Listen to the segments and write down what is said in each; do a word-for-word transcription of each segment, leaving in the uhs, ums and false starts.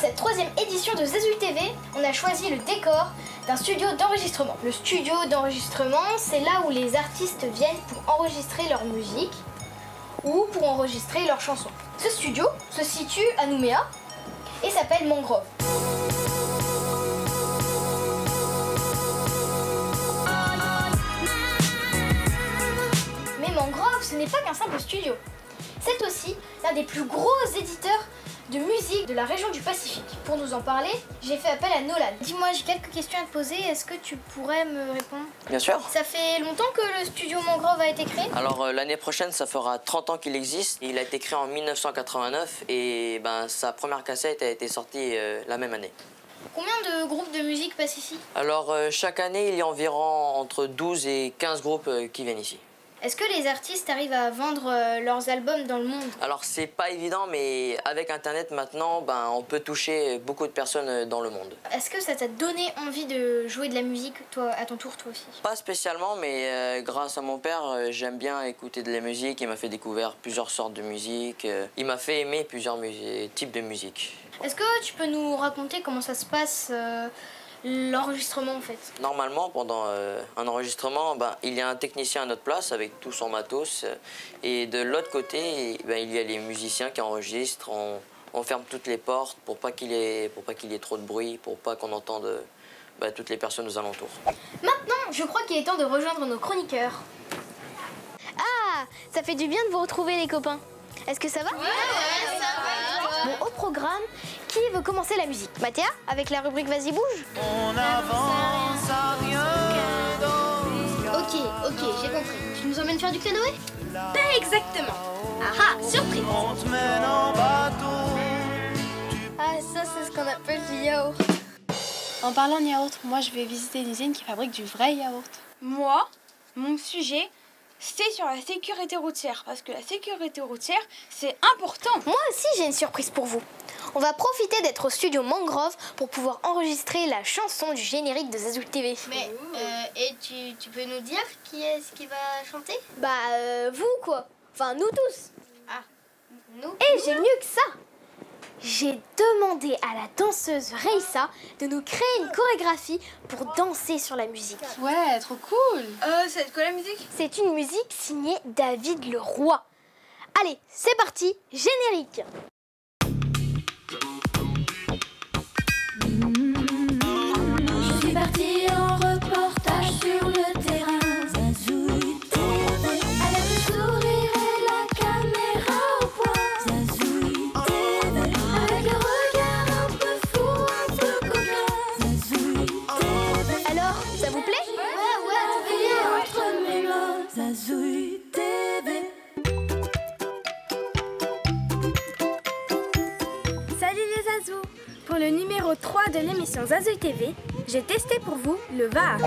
cette troisième édition de Zazou T V, on a choisi le décor d'un studio d'enregistrement. Le studio d'enregistrement, c'est là où les artistes viennent pour enregistrer leur musique ou pour enregistrer leurs chansons. Ce studio se situe à Nouméa et s'appelle Mangrove. Mais Mangrove, ce n'est pas qu'un simple studio. C'est aussi l'un des plus gros éditeurs de musique de la région du Pacifique. Pour nous en parler, j'ai fait appel à Nolan. Dis-moi, j'ai quelques questions à te poser, est-ce que tu pourrais me répondre? Bien sûr. Ça fait longtemps que le studio Mangrove a été créé? Alors euh, l'année prochaine, ça fera trente ans qu'il existe. Il a été créé en mille neuf cent quatre-vingt-neuf et ben, sa première cassette a été sortie euh, la même année. Combien de groupes de musique passent ici? Alors euh, chaque année, il y a environ entre douze et quinze groupes euh, qui viennent ici. Est-ce que les artistes arrivent à vendre euh, leurs albums dans le monde? Alors c'est pas évident, mais avec Internet maintenant, ben, on peut toucher beaucoup de personnes dans le monde. Est-ce que ça t'a donné envie de jouer de la musique, toi, à ton tour, toi aussi? Pas spécialement, mais euh, grâce à mon père, euh, j'aime bien écouter de la musique. Il m'a fait découvrir plusieurs sortes de musique. Euh, il m'a fait aimer plusieurs types de musique. Est-ce que tu peux nous raconter comment ça se passe euh, l'enregistrement en fait? Normalement, pendant euh, un enregistrement, ben, il y a un technicien à notre place avec tout son matos. Euh, et de l'autre côté, ben, il y a les musiciens qui enregistrent. On, on ferme toutes les portes pour pas qu'il y ait, pour pas qu'il y ait trop de bruit, pour pas qu'on entende ben, toutes les personnes aux alentours. Maintenant, je crois qu'il est temps de rejoindre nos chroniqueurs. Ah, ça fait du bien de vous retrouver les copains. Est-ce que ça va? Ouais, ouais, ça va. Bon, au programme, qui veut commencer la musique? Mathéa, avec la rubrique Vas-y bouge? On avance à rien dans... Ok, ok, j'ai compris. Tu nous emmènes faire du canoë? Pas exactement. Ah ah, surprise. On te mène en bateau. Ah, ça, c'est ce qu'on appelle du yaourt. En parlant de yaourt, moi je vais visiter une usine qui fabrique du vrai yaourt. Moi, mon sujet, c'est sur la sécurité routière. Parce que la sécurité routière, c'est important. Moi aussi, j'ai une surprise pour vous. On va profiter d'être au studio Mangrove pour pouvoir enregistrer la chanson du générique de Zazou T V. Mais, euh, et tu, tu peux nous dire qui est-ce qui va chanter? Bah, euh, vous quoi. Enfin, nous tous. Ah, nous? Et j'ai mieux que ça. J'ai demandé à la danseuse Reissa de nous créer une chorégraphie pour danser sur la musique. Ouais, trop cool. Euh, c'est quoi la musique? C'est une musique signée David Leroy. Allez, c'est parti, générique. Je suis partie en reportage sur le terrain. Zazouille T V, avec le sourire et la caméra au point. Zazouille T V, avec le regard un peu fou, un peu coquin. Zazouille T V. Alors, ça vous plaît? Ouais, ouais, tout bien entre mes mains. Zazouille T V. Salut les Zazous! Pour le numéro trois de l'émission Zazou T V, j'ai testé pour vous le V A R.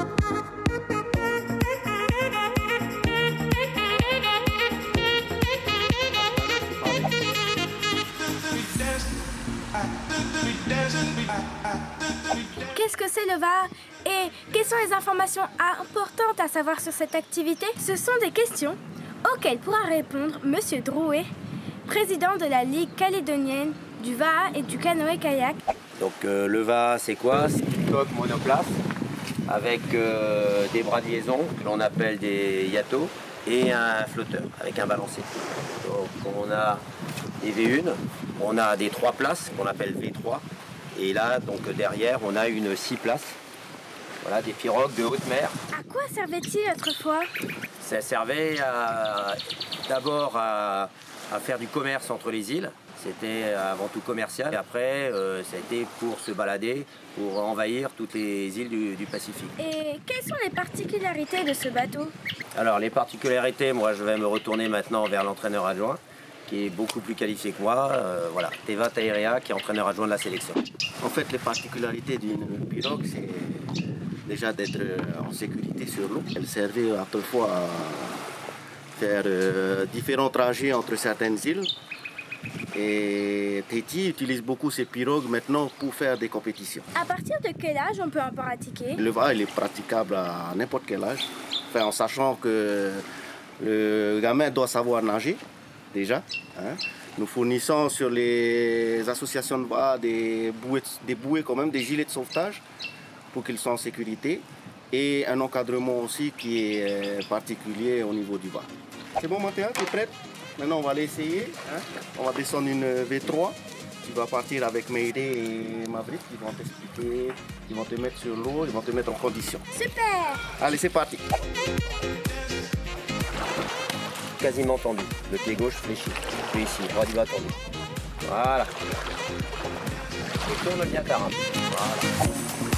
Qu'est-ce que c'est le V A R et quelles sont les informations importantes à savoir sur cette activité? Ce sont des questions auxquelles pourra répondre Monsieur Drouet, président de la Ligue calédonienne du V A R et du canoë-kayak. Donc euh, le V A, c'est quoi? C'est une coque monoplace avec euh, des bras de liaison que l'on appelle des yatos et un flotteur avec un balancier. Donc on a des V un, on a des trois places qu'on appelle V trois et là donc derrière on a une six places. Voilà, des pirogues de haute mer. À quoi servait-il autrefois? Ça servait à, d'abord à, à faire du commerce entre les îles. C'était avant tout commercial. Et après, euh, ça a été pour se balader, pour envahir toutes les îles du, du Pacifique. Et quelles sont les particularités de ce bateau? Alors, les particularités, moi, je vais me retourner maintenant vers l'entraîneur adjoint, qui est beaucoup plus qualifié que moi. Euh, voilà, Teva Taïrea, qui est entraîneur adjoint de la sélection. En fait, les particularités d'une pirogue, c'est déjà d'être en sécurité sur l'eau. Elle servait autrefois à faire euh, différents trajets entre certaines îles. Et Tahiti utilise beaucoup ces pirogues maintenant pour faire des compétitions. À partir de quel âge on peut en pratiquer? Le V A, il est praticable à n'importe quel âge. Enfin, en sachant que le gamin doit savoir nager, déjà. Hein. Nous fournissons sur les associations de bras des bouées, des bouées quand même, des gilets de sauvetage pour qu'ils soient en sécurité et un encadrement aussi qui est particulier au niveau du bas. C'est bon Mathéa, tu es prête? Maintenant on va l'essayer. Hein? On va descendre une V trois. Tu vas partir avec Mayday et Maverick, ils vont t'expliquer, ils vont te mettre sur l'eau, ils vont te mettre en condition. Super! Allez, c'est parti. Quasiment tendu. Le pied gauche fléchi. Puis ici, droit du bas tendu. Voilà. Et tourne bien ta rame. Voilà.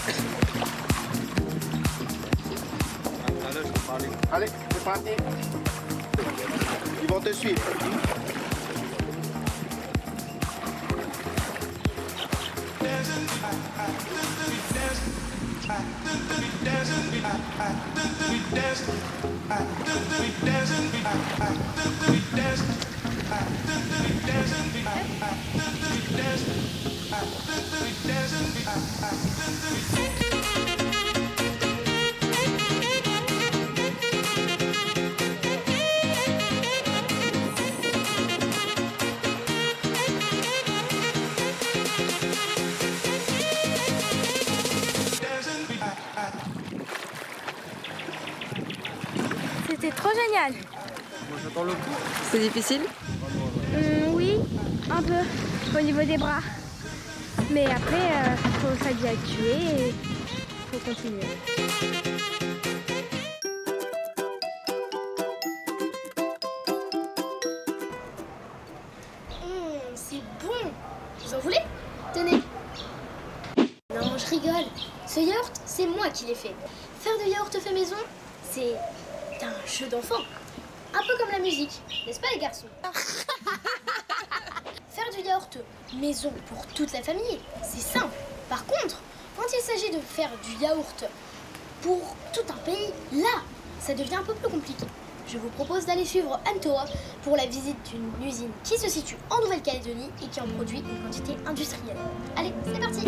Allez, c'est parti. Ils vont te suivre. C'était trop génial. C'est difficile? Hum, oui, un peu, au niveau des bras. Mais après, euh, faut s'habituer et faut continuer. Hum, c'est bon. Vous en voulez? Tenez. Non, je rigole. Ce yaourt, c'est moi qui l'ai fait. Faire du yaourt fait maison, c'est un jeu d'enfant. Un peu comme la musique, n'est-ce pas les garçons? Faire du yaourt maison pour toute la famille, c'est simple. Par contre, quand il s'agit de faire du yaourt pour tout un pays, là, ça devient un peu plus compliqué. Je vous propose d'aller suivre Antoa pour la visite d'une usine qui se situe en Nouvelle-Calédonie et qui en produit une quantité industrielle. Allez, c'est parti!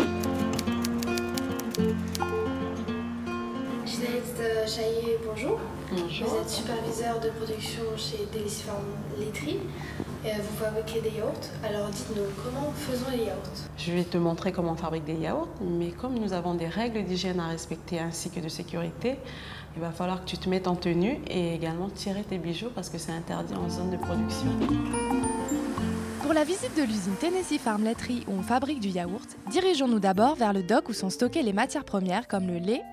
Juliette Chaillet, bonjour. Bonjour. Vous êtes superviseur de production chez Delice Farm Laiterie. Et vous fabriquez des yaourts. Alors dites-nous, comment faisons les yaourts? Je vais te montrer comment on fabrique des yaourts, mais comme nous avons des règles d'hygiène à respecter ainsi que de sécurité, il va falloir que tu te mettes en tenue et également tirer tes bijoux parce que c'est interdit en zone de production. Pour la visite de l'usine Tennessee Farm Laiterie où on fabrique du yaourt, dirigeons-nous d'abord vers le dock où sont stockées les matières premières comme le lait,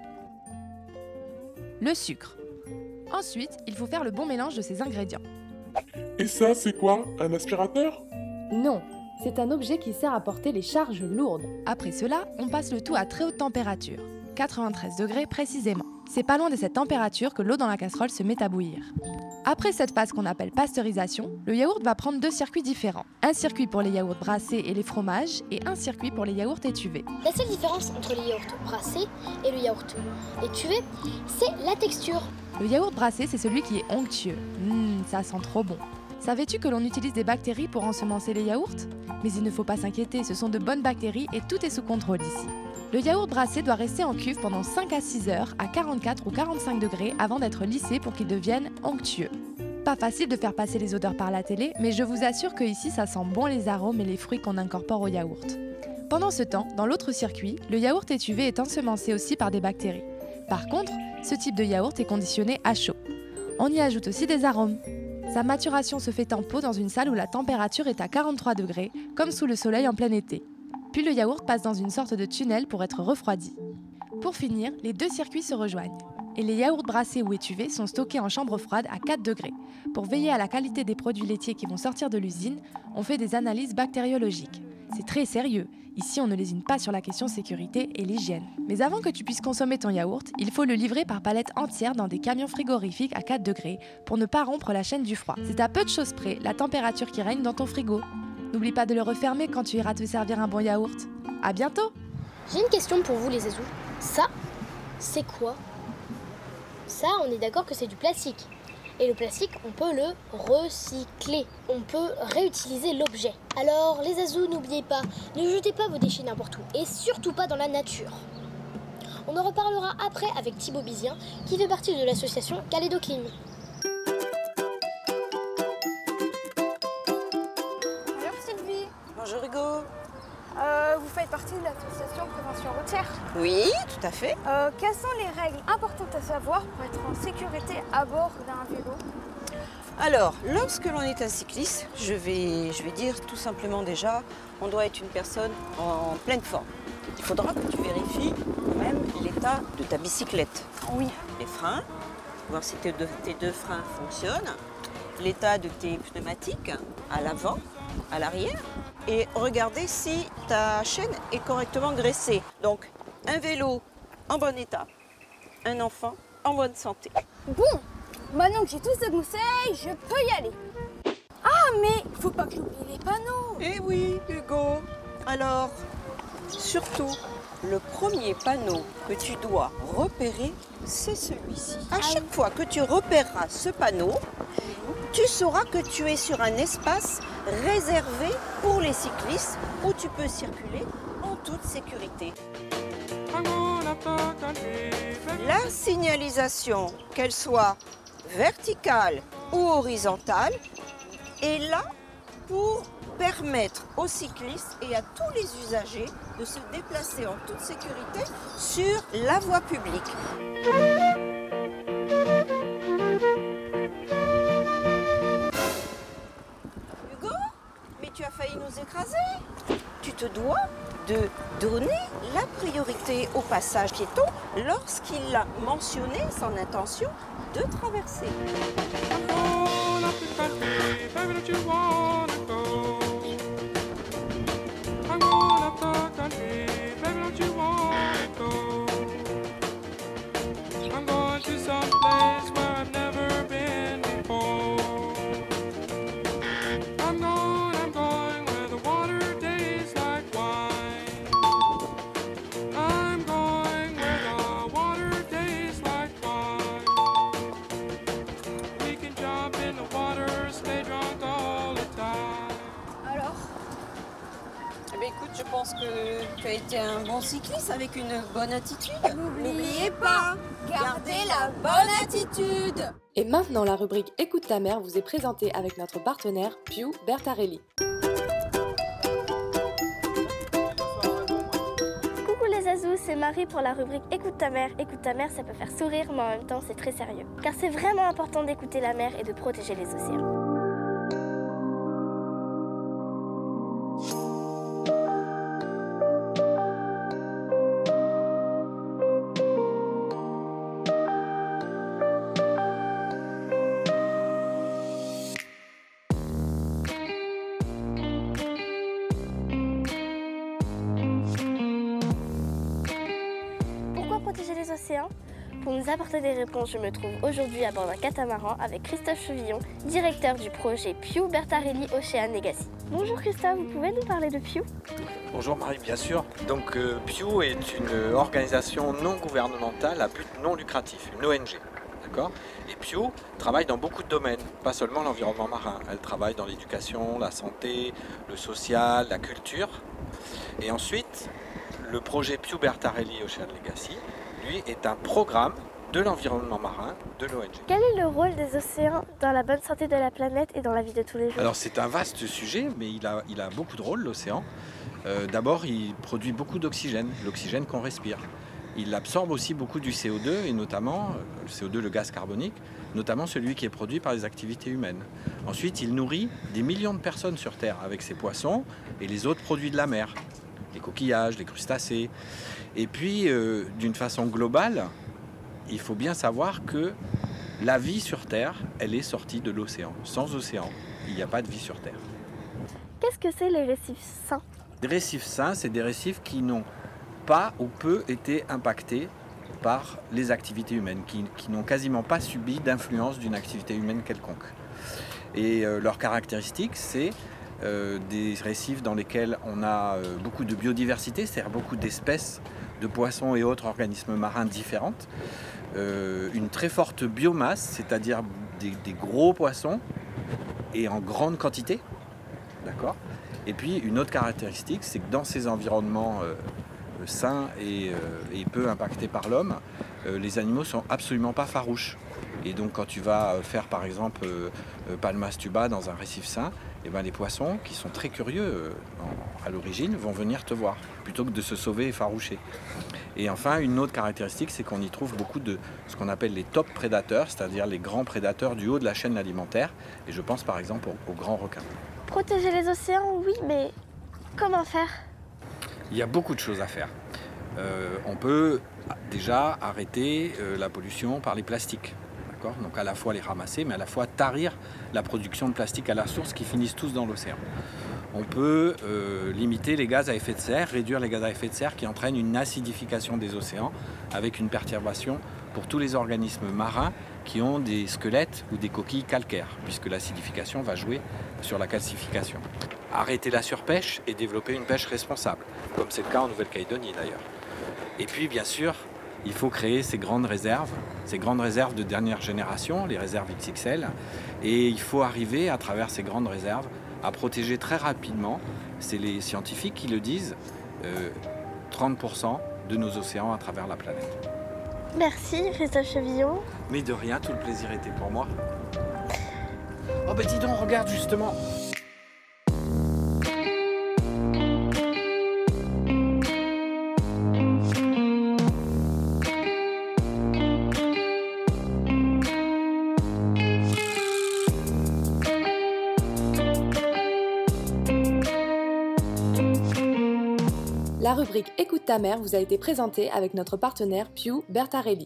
le sucre. Ensuite, il faut faire le bon mélange de ces ingrédients. Et ça, c'est quoi? Un aspirateur? Non, c'est un objet qui sert à porter les charges lourdes. Après cela, on passe le tout à très haute température, quatre-vingt-treize degrés précisément. C'est pas loin de cette température que l'eau dans la casserole se met à bouillir. Après cette phase qu'on appelle pasteurisation, le yaourt va prendre deux circuits différents. Un circuit pour les yaourts brassés et les fromages et un circuit pour les yaourts étuvés. La seule différence entre les yaourts brassés et le yaourt étuvé, c'est la texture. Le yaourt brassé, c'est celui qui est onctueux. Mmh, ça sent trop bon. Savais-tu que l'on utilise des bactéries pour ensemencer les yaourts? Mais il ne faut pas s'inquiéter, ce sont de bonnes bactéries et tout est sous contrôle ici. Le yaourt brassé doit rester en cuve pendant cinq à six heures à quarante-quatre ou quarante-cinq degrés avant d'être lissé pour qu'il devienne onctueux. Pas facile de faire passer les odeurs par la télé, mais je vous assure que ici ça sent bon les arômes et les fruits qu'on incorpore au yaourt. Pendant ce temps, dans l'autre circuit, le yaourt étuvé est ensemencé aussi par des bactéries. Par contre, ce type de yaourt est conditionné à chaud. On y ajoute aussi des arômes. Sa maturation se fait en pot dans une salle où la température est à quarante-trois degrés, comme sous le soleil en plein été. Puis le yaourt passe dans une sorte de tunnel pour être refroidi. Pour finir, les deux circuits se rejoignent. Et les yaourts brassés ou étuvés sont stockés en chambre froide à quatre degrés. Pour veiller à la qualité des produits laitiers qui vont sortir de l'usine, on fait des analyses bactériologiques. C'est très sérieux. Ici, on ne lésine pas sur la question sécurité et l'hygiène. Mais avant que tu puisses consommer ton yaourt, il faut le livrer par palette entière dans des camions frigorifiques à quatre degrés pour ne pas rompre la chaîne du froid. C'est à peu de choses près la température qui règne dans ton frigo. N'oublie pas de le refermer quand tu iras te servir un bon yaourt. À bientôt! J'ai une question pour vous les zazous. Ça, c'est quoi? Ça, on est d'accord que c'est du plastique. Et le plastique, on peut le recycler. On peut réutiliser l'objet. Alors, les zazous, n'oubliez pas, ne jetez pas vos déchets n'importe où. Et surtout pas dans la nature. On en reparlera après avec Thibaut Bizien, qui fait partie de l'association Calédo Clean. partie de l'association Prévention routière. Oui, tout à fait. Euh, quelles sont les règles importantes à savoir pour être en sécurité à bord d'un vélo? Alors, lorsque l'on est un cycliste, je vais, je vais dire tout simplement déjà, on doit être une personne en pleine forme. Il faudra que tu vérifies quand même l'état de ta bicyclette. Oui. Les freins, voir si tes deux, tes deux freins fonctionnent, l'état de tes pneumatiques à l'avant, à l'arrière, et regarder si ta chaîne est correctement graissée. Donc, un vélo en bon état, un enfant en bonne santé. Bon, maintenant que j'ai tous ces conseils, je peux y aller. Ah, mais faut pas que j'oublie les panneaux. Eh oui, Hugo. Alors, surtout, le premier panneau que tu dois repérer, c'est celui-ci. À chaque fois que tu repéreras ce panneau, tu sauras que tu es sur un espace réservé pour les cyclistes où tu peux circuler en toute sécurité. La signalisation, qu'elle soit verticale ou horizontale, est là pour permettre aux cyclistes et à tous les usagers de se déplacer en toute sécurité sur la voie publique. Hugo, mais tu as failli nous écraser. Tu te dois de donner la priorité au passage piéton lorsqu'il a mentionné son intention de traverser. Je pense que tu as été un bon cycliste avec une bonne attitude. N'oubliez pas, gardez la bonne attitude. Et maintenant, la rubrique Écoute ta mère vous est présentée avec notre partenaire Piu Bertarelli. Coucou les Azous, c'est Marie pour la rubrique Écoute ta mère. Écoute ta mère, ça peut faire sourire, mais en même temps, c'est très sérieux. Car c'est vraiment important d'écouter la mer et de protéger les océans. Protéger les océans? Pour nous apporter des réponses, je me trouve aujourd'hui à bord d'un catamaran avec Christophe Chevillon, directeur du projet Piu Bertarelli Ocean Legacy. Bonjour Christophe, vous pouvez nous parler de Piu? Bonjour Marie, bien sûr. Donc euh, Piu est une organisation non gouvernementale à but non lucratif, une O N G. D'accord ? Et Piu travaille dans beaucoup de domaines, pas seulement l'environnement marin. Elle travaille dans l'éducation, la santé, le social, la culture. Et ensuite, le projet Piu Bertarelli Ocean Legacy, lui, est un programme de l'environnement marin de l'O N G. Quel est le rôle des océans dans la bonne santé de la planète et dans la vie de tous les jours? Alors c'est un vaste sujet, mais il a, il a beaucoup de rôles, l'océan. Euh, D'abord, il produit beaucoup d'oxygène, l'oxygène qu'on respire. Il absorbe aussi beaucoup du C O deux, et notamment, le C O deux, le gaz carbonique, notamment celui qui est produit par les activités humaines. Ensuite, il nourrit des millions de personnes sur Terre avec ses poissons et les autres produits de la mer. Les coquillages, les crustacés. Et puis, euh, d'une façon globale, il faut bien savoir que la vie sur Terre, elle est sortie de l'océan. Sans océan, il n'y a pas de vie sur Terre. Qu'est-ce que c'est les récifs sains? Les récifs sains, c'est des récifs qui n'ont pas ou peu été impactés par les activités humaines, qui, qui n'ont quasiment pas subi d'influence d'une activité humaine quelconque. Et euh, leur caractéristique, c'est Euh, des récifs dans lesquels on a euh, beaucoup de biodiversité, c'est-à-dire beaucoup d'espèces de poissons et autres organismes marins différentes, euh, une très forte biomasse, c'est-à-dire des, des gros poissons et en grande quantité, d'accord. Et puis une autre caractéristique, c'est que dans ces environnements euh, sains et, euh, et peu impactés par l'homme, euh, les animaux sont absolument pas farouches. Et donc quand tu vas faire par exemple euh, Palmas tuba dans un récif sain, et ben, les poissons qui sont très curieux euh, en, à l'origine vont venir te voir plutôt que de se sauver effarouchés. Et enfin, une autre caractéristique, c'est qu'on y trouve beaucoup de ce qu'on appelle les top prédateurs, c'est-à-dire les grands prédateurs du haut de la chaîne alimentaire. Et je pense par exemple aux, aux grands requins. Protéger les océans, oui, mais comment faire? Il y a beaucoup de choses à faire. Euh, on peut déjà arrêter euh, la pollution par les plastiques. Donc à la fois les ramasser, mais à la fois tarir la production de plastique à la source qui finissent tous dans l'océan. On peut euh, limiter les gaz à effet de serre, réduire les gaz à effet de serre qui entraînent une acidification des océans avec une perturbation pour tous les organismes marins qui ont des squelettes ou des coquilles calcaires, puisque l'acidification va jouer sur la calcification. Arrêter la surpêche et développer une pêche responsable, comme c'est le cas en Nouvelle-Calédonie d'ailleurs. Et puis bien sûr, il faut créer ces grandes réserves, ces grandes réserves de dernière génération, les réserves X X L. Et il faut arriver, à travers ces grandes réserves, à protéger très rapidement, c'est les scientifiques qui le disent, euh, trente pour cent de nos océans à travers la planète. Merci, Christophe Chevillon. Mais de rien, tout le plaisir était pour moi. Oh ben dis donc, regarde justement. La rubrique Écoute ta mère vous a été présentée avec notre partenaire Pew Bertarelli.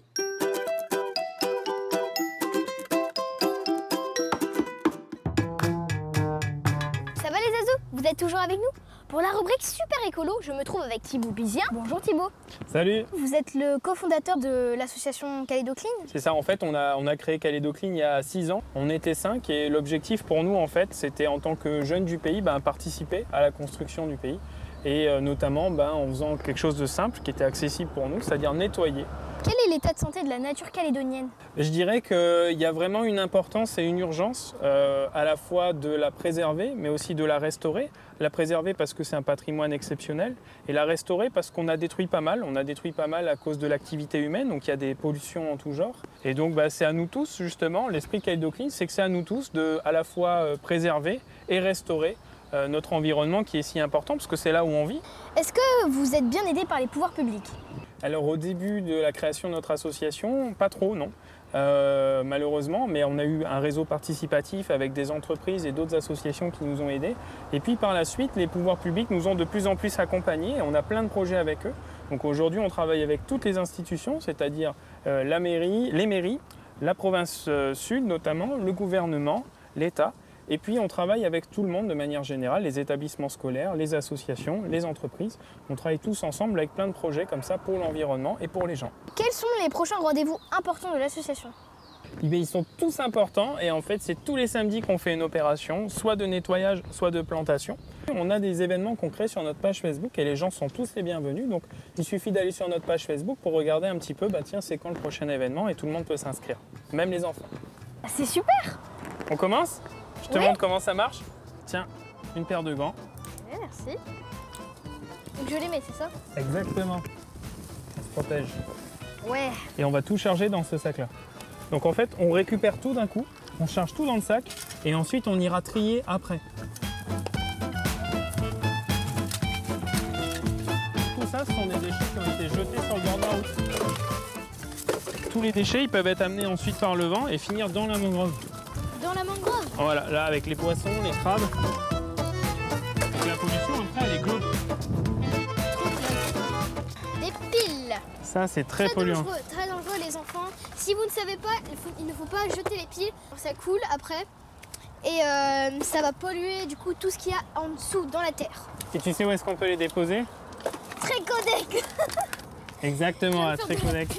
Ça va les azous? Vous êtes toujours avec nous? Pour la rubrique Super Écolo, je me trouve avec Thibaut Bizien. Bonjour Thibaut. Salut. Vous êtes le cofondateur de l'association Calédo Clean? C'est ça, en fait, on a, on a créé Calédo Clean il y a six ans. On était cinq et l'objectif pour nous, en fait, c'était en tant que jeunes du pays, ben, participer à la construction du pays. Et euh, notamment ben, en faisant quelque chose de simple qui était accessible pour nous, c'est-à-dire nettoyer. Quel est l'état de santé de la nature calédonienne? Je dirais qu'il y a vraiment une importance et une urgence euh, à la fois de la préserver, mais aussi de la restaurer. La préserver parce que c'est un patrimoine exceptionnel, et la restaurer parce qu'on a détruit pas mal. On a détruit pas mal à cause de l'activité humaine, donc il y a des pollutions en tout genre. Et donc bah, c'est à nous tous, justement, l'esprit Calédo Clean, c'est que c'est à nous tous de à la fois euh, préserver et restaurer Euh, notre environnement qui est si important parce que c'est là où on vit. Est-ce que vous êtes bien aidé par les pouvoirs publics? Alors au début de la création de notre association, pas trop non, euh, malheureusement, mais on a eu un réseau participatif avec des entreprises et d'autres associations qui nous ont aidés. Et puis par la suite, les pouvoirs publics nous ont de plus en plus accompagnés et on a plein de projets avec eux. Donc aujourd'hui, on travaille avec toutes les institutions, c'est-à-dire euh, la mairie, les mairies, la province euh, sud notamment, le gouvernement, l'État. Et puis on travaille avec tout le monde de manière générale, les établissements scolaires, les associations, les entreprises. On travaille tous ensemble avec plein de projets comme ça pour l'environnement et pour les gens. Quels sont les prochains rendez-vous importants de l'association? Eh bien, ils sont tous importants et en fait c'est tous les samedis qu'on fait une opération, soit de nettoyage, soit de plantation. On a des événements qu'on crée sur notre page Facebook et les gens sont tous les bienvenus. Donc il suffit d'aller sur notre page Facebook pour regarder un petit peu, bah tiens c'est quand le prochain événement, et tout le monde peut s'inscrire, même les enfants. C'est super! On commence? Je te ouais. montre comment ça marche. Tiens, une paire de gants. Ouais, merci. Donc je les mets, c'est ça? Exactement. Ça se protège. Ouais. Et on va tout charger dans ce sac-là. Donc en fait, on récupère tout d'un coup, on charge tout dans le sac et ensuite on ira trier après. Tout ça, ce sont des déchets qui ont été jetés sur le bord de la route. Tous les déchets, ils peuvent être amenés ensuite par le vent et finir dans la mangrove. Dans la mangrove? Voilà, là avec les poissons, les crabes. Et la pollution, après, elle est globe. Des piles. Ça, c'est très, très polluant. Dangereux, très dangereux, les enfants. Si vous ne savez pas, il, faut, il ne faut pas jeter les piles. Ça coule après. Et euh, ça va polluer du coup tout ce qu'il y a en dessous, dans la terre. Et tu sais où est-ce qu'on peut les déposer? Trécodec. Exactement, à Trécodec.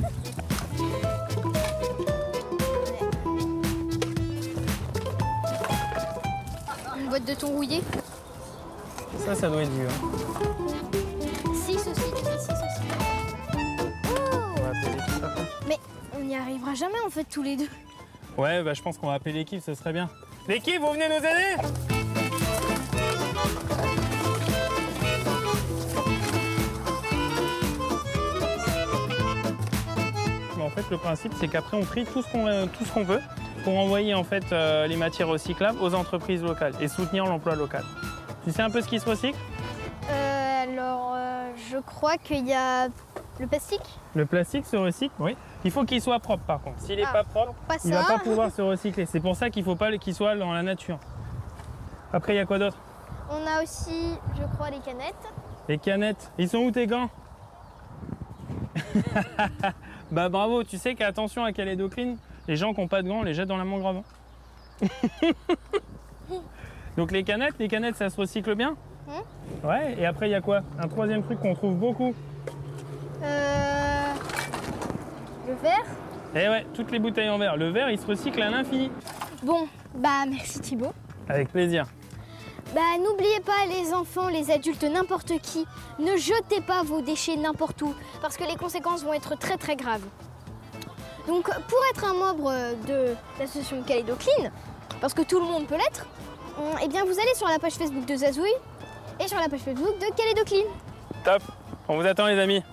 Une boîte de thon rouillé. Ça, ça doit être dur. six aussi, six aussi. Oh. On va appeler l'équipe après. Mais on n'y arrivera jamais en fait tous les deux. Ouais, bah je pense qu'on va appeler l'équipe, ce serait bien. L'équipe, vous venez nous aider? Bon, fait, le principe, c'est qu'après, on trie tout ce qu'on euh, tout ce qu'on veut pour envoyer en fait euh, les matières recyclables aux entreprises locales et soutenir l'emploi local. Tu sais un peu ce qui se recycle? Euh, alors, euh, je crois qu'il y a le plastique. Le plastique se recycle, oui. Il faut qu'il soit propre par contre. S'il n'est Ah, pas propre, pas il ne va ça. pas pouvoir se recycler. C'est pour ça qu'il ne faut pas qu'il soit dans la nature. Après, il y a quoi d'autre? On a aussi, je crois, les canettes. Les canettes. Ils sont où tes gants? Bah bravo, tu sais qu'attention à Calais Docline, les gens qui n'ont pas de gants, on les jette dans la mangrove. Donc les canettes, les canettes ça se recycle bien? Mmh. Ouais, et après il y a quoi? Un troisième truc qu'on trouve beaucoup. Euh, le verre. Eh ouais, toutes les bouteilles en verre. Le verre il se recycle à l'infini. Bon, bah merci Thibaut. Avec plaisir. Bah n'oubliez pas les enfants, les adultes, n'importe qui, ne jetez pas vos déchets n'importe où parce que les conséquences vont être très très graves. Donc pour être un membre de l'association Calais Docline, parce que tout le monde peut l'être, eh bien vous allez sur la page Facebook de Zazouille et sur la page Facebook de Calais Docline. Top, on vous attend les amis.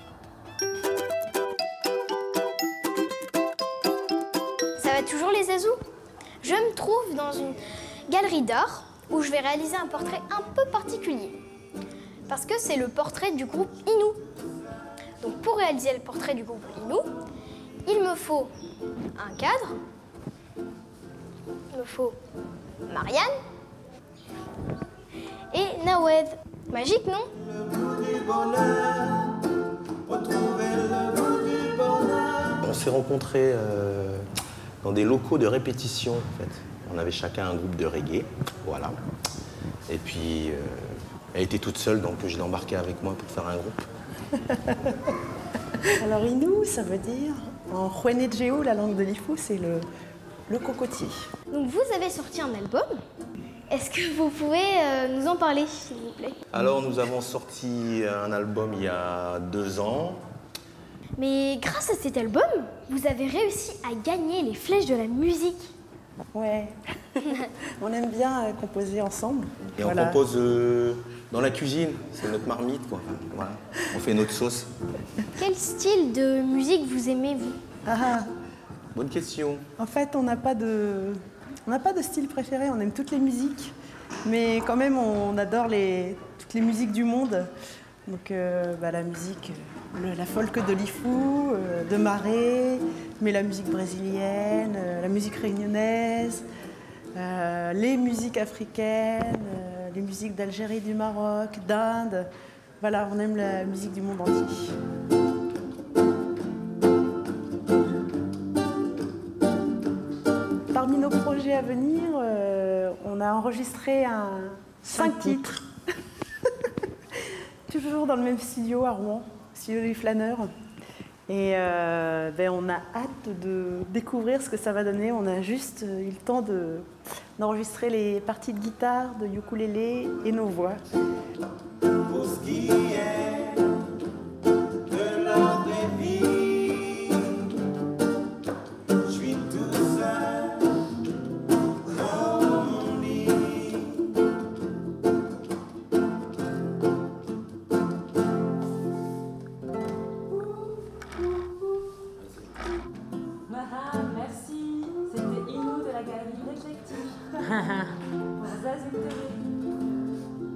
Ça va toujours les Zazous? Je me trouve dans une galerie d'art où je vais réaliser un portrait un peu particulier. Parce que c'est le portrait du groupe Inou. Donc pour réaliser le portrait du groupe Inou, il me faut un cadre, il me faut Marianne et Nawed. Magique, non? On s'est rencontrés euh, dans des locaux de répétition, en fait. On avait chacun un groupe de reggae, voilà. Et puis, euh, elle était toute seule, donc je l'ai embarquée avec moi pour faire un groupe. Alors, Inou, ça veut dire, en Huenedjeo, la langue de l'Ifou, c'est le, le cocotier. Donc vous avez sorti un album. Est-ce que vous pouvez euh, nous en parler, s'il vous plaît? Alors, nous avons sorti un album il y a deux ans. Mais grâce à cet album, vous avez réussi à gagner les flèches de la musique. Ouais, on aime bien euh, composer ensemble. Et Voilà. on compose euh, dans la cuisine, c'est notre marmite, quoi. Voilà. On fait notre sauce. Quel style de musique vous aimez, vous? Ah, Bonne question. en fait, on n'a pas de, on n'a pas de style préféré. On aime toutes les musiques, mais quand même, on adore les, toutes les musiques du monde. Donc, euh, bah, la musique, le- la folk de l'Ifou, euh, de Marais, mais la musique brésilienne, euh, la musique réunionnaise, euh, les musiques africaines, euh, les musiques d'Algérie, du Maroc, d'Inde. Voilà, on aime la musique du monde entier. Parmi nos projets à venir, euh, on a enregistré un cinq titres. Toujours dans le même studio à Rouen, studio des Flâneurs. Et euh, ben, on a hâte de découvrir ce que ça va donner. On a juste eu le temps de- d'enregistrer les parties de guitare, de ukulélé et nos voix. Pour ce qui est de la vraie vie, je suis tout seul dans mon lit. Maha, merci. C'était Inou de la galerie Réflectif. Pour Zazou T V.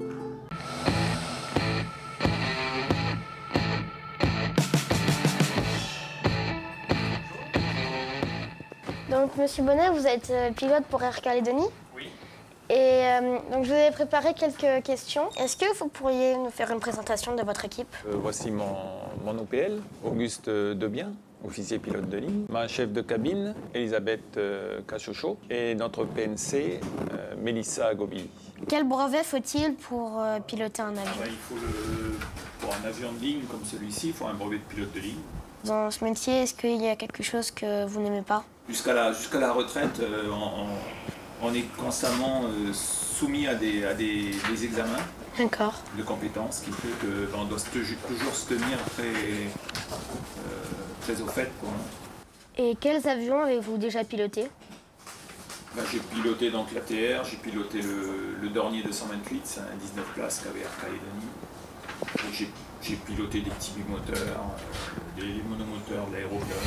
Donc, Monsieur Bonnet, vous êtes euh, pilote pour Air Calédonie. Oui. Et euh, donc, je vous ai préparé quelques questions. Est-ce que vous pourriez nous faire une présentation de votre équipe? Euh, voici mon, mon O P L, Auguste Debien, officier pilote de ligne. Ma chef de cabine, Elisabeth euh, Cachocho. Et notre P N C, euh, Mélissa Gobi. Quel brevet faut-il pour euh, piloter un avion? Il faut le, pour un avion de ligne comme celui-ci, il faut un brevet de pilote de ligne. Dans ce métier, est-ce qu'il y a quelque chose que vous n'aimez pas? Jusqu'à la, jusqu'à la retraite, euh, on, on- on est constamment euh, soumis à des, à des, des examens D'accord. de compétences, qui fait qu'on doit se te- toujours se tenir très, euh, très au fait. quoi. Et quels avions avez-vous déjà piloté? Bah, j'ai piloté donc l'A T R, j'ai piloté le, le Dornier deux cent vingt-huit, c'est un dix-neuf places qu'avait Air Calédonie. J'ai j'ai piloté des petits bimoteurs, euh, des monomoteurs, de l'aérogare.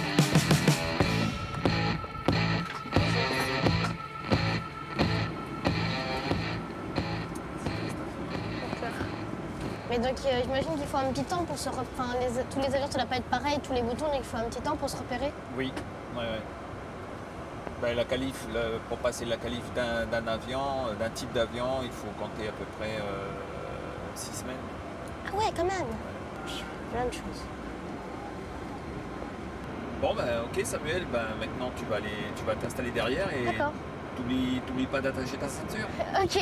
Mais donc euh, j'imagine qu'il faut un petit temps pour se repérer. Enfin, les- tous les avions, ça doit pas être pareil, tous les boutons, donc il faut un petit temps pour se repérer. Oui, ouais, ouais. Ben, la qualif, le- pour passer la qualif d'un d'un avion, euh, d'un type d'avion, il faut compter à peu près euh, six semaines. Ah ouais, quand même. Plein de choses. Bon ben ok Samuel, ben maintenant tu vas aller, tu vas t'installer derrière et D'accord. t'oublies t'oublies pas d'attacher ta ceinture. Ok.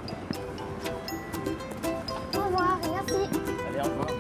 Au revoir, et merci. Allez, au revoir.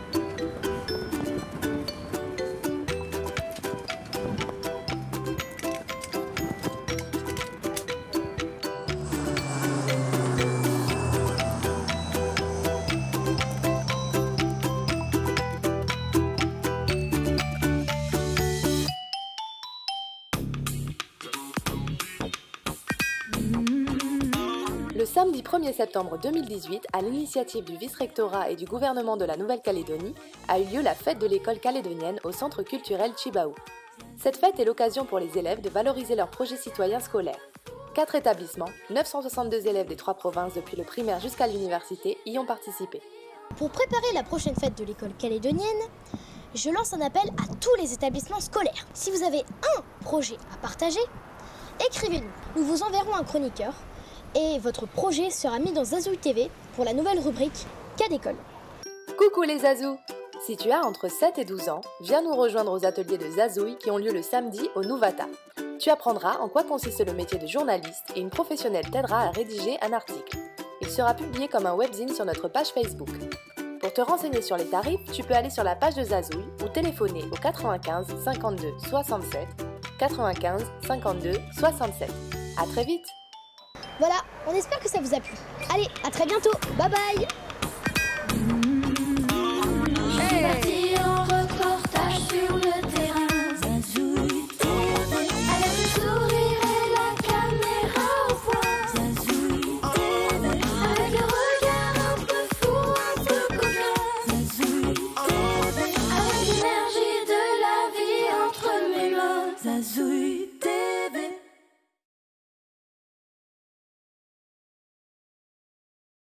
Le samedi premier septembre deux mille dix-huit, à l'initiative du vice-rectorat et du gouvernement de la Nouvelle-Calédonie, a eu lieu la fête de l'école calédonienne au centre culturel Chibaou. Cette fête est l'occasion pour les élèves de valoriser leurs projets citoyens scolaires. Quatre établissements, neuf cent soixante-deux élèves des trois provinces depuis le primaire jusqu'à l'université y ont participé. Pour préparer la prochaine fête de l'école calédonienne, je lance un appel à tous les établissements scolaires. Si vous avez un projet à partager, écrivez-nous. Nous vous enverrons un chroniqueur et votre projet sera mis dans Zazouille T V pour la nouvelle rubrique Cas d'école. Coucou les Zazous! Si tu as entre sept et douze ans, viens nous rejoindre aux ateliers de Zazouille qui ont lieu le samedi au Nouvata. Tu apprendras en quoi consiste le métier de journaliste et une professionnelle t'aidera à rédiger un article. Il sera publié comme un webzine sur notre page Facebook. Pour te renseigner sur les tarifs, tu peux aller sur la page de Zazouille ou téléphoner au quatre-vingt-quinze cinquante-deux soixante-sept quatre-vingt-quinze cinquante-deux soixante-sept. À très vite! Voilà, on espère que ça vous a plu. Allez, à très bientôt. Bye bye. Je suis partie en reportage sur le terrain. Zazouille T V. Avec le sourire et la caméra au point. Zazouille T V. Avec le regard un peu fou, un peu coquin. Zazouille T V. Avec l'énergie de la vie entre mes mains. Zazouille